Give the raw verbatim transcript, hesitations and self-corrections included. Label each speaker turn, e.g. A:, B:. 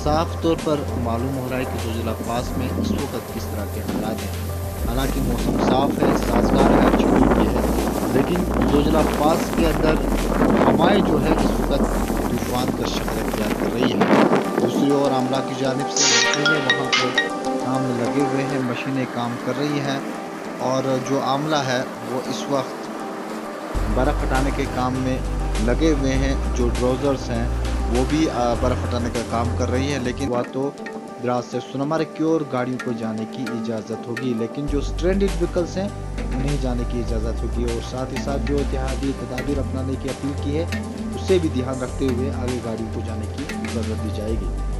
A: साफ तौर पर मालूम हो रहा है कि जोजिला पास में इस वक्त किस तरह के हालात हैं। हालांकि मौसम साफ है, साजगार है, अच्छी धूप भी है, लेकिन जोजिला पास के अंदर हवाएं जो है इस वक्त तूफान का शक्ल अख्तियार कर रही है। दूसरी ओर आमला की जानिब से मशीनें वहाँ पर काम में लगे हुए हैं, मशीनें काम कर रही हैं और जो आमला है वो इस वक्त बर्फ़ हटाने के काम में लगे हुए हैं। जो ड्रोजर्स हैं वो भी बर्फ़ हटाने का काम कर रही है, लेकिन वह तो द्रास से सोनमर्ग की ओर गाड़ियों को जाने की इजाज़त होगी, लेकिन जो स्ट्रैंडेड व्हीकल्स हैं उन्हें जाने की इजाज़त होगी। और साथ ही साथ जो एहतियाती तदाबीर अपनाने की अपील की है उससे भी ध्यान रखते हुए आगे गाड़ियों को जाने की इजाज़त दी जाएगी।